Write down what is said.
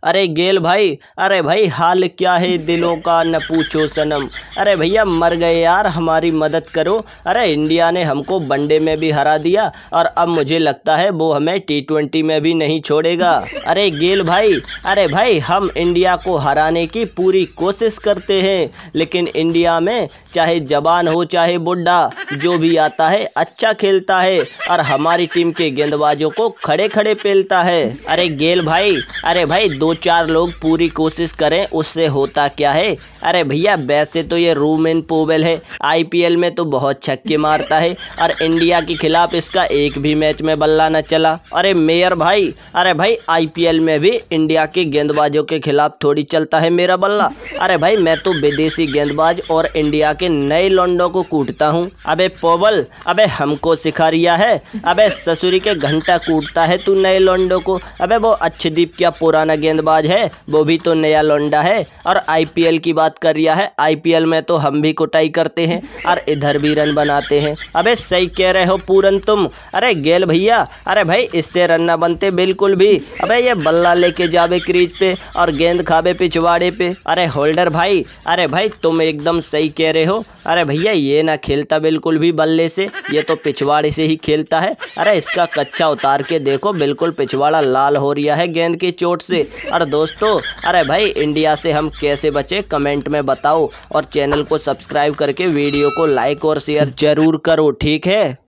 अरे गेल भाई, अरे भाई हाल क्या है दिलों का न पूछो सनम। अरे भैया मर गए यार, हमारी मदद करो। अरे इंडिया ने हमको वनडे में भी हरा दिया और अब मुझे लगता है वो हमें T20 में भी नहीं छोड़ेगा। अरे गेल भाई, अरे भाई हम इंडिया को हराने की पूरी कोशिश करते हैं, लेकिन इंडिया में चाहे जवान हो चाहे बुढ़ा, जो भी आता है अच्छा खेलता है और हमारी टीम के गेंदबाजों को खड़े खड़े पेलता है। अरे गेल भाई, अरे भाई दो चार लोग पूरी कोशिश करें उससे होता क्या है। अरे भैया वैसे तो ये रूमेन पोवेल है, IPL में तो बहुत छक्के मारता है और इंडिया के खिलाफ इसका एक भी मैच में बल्ला न चला। अरे मेयर भाई, अरे भाई IPL में भी इंडिया के गेंदबाजों के खिलाफ थोड़ी चलता है मेरा बल्ला। अरे भाई मैं तो विदेशी गेंदबाज और इंडिया के नए लौंडों को कूटता हूँ। अबे पोवेल, अबे हमको सिखा रिया है? अबे ससुरी के घंटा कूटता है तू नए लौंडों को। अबे वो अच्छदीप क्या पुराना गेंदबाज है, वो भी तो नया लौंडा है। और IPL की बात कर रिया है, IPL में तो हम भी कुटाई करते हैं और इधर भी रन बनाते हैं। अबे सही कह रहे हो पूरन तुम। अरे गेल भैया, अरे भाई इससे रन ना बनते बिल्कुल भी। अबे ये बल्ला लेके जावे क्रीज पे और गेंद खावे पिछवाड़े पे। अरे होल्डर भाई, अरे भाई तुम एकदम सही कह रहे हो। अरे भैया ये ना खेलता बिल्कुल भी बल्ले से, ये तो पिछवाड़े से ही खेलता है। अरे इसका कच्चा उतार के देखो, बिल्कुल पिछवाड़ा लाल हो रिया है गेंद की चोट से। और दोस्तों, अरे भाई इंडिया से हम कैसे बचे कमेंट में बताओ और चैनल को सब्सक्राइब करके वीडियो को लाइक और शेयर जरूर करो, ठीक है।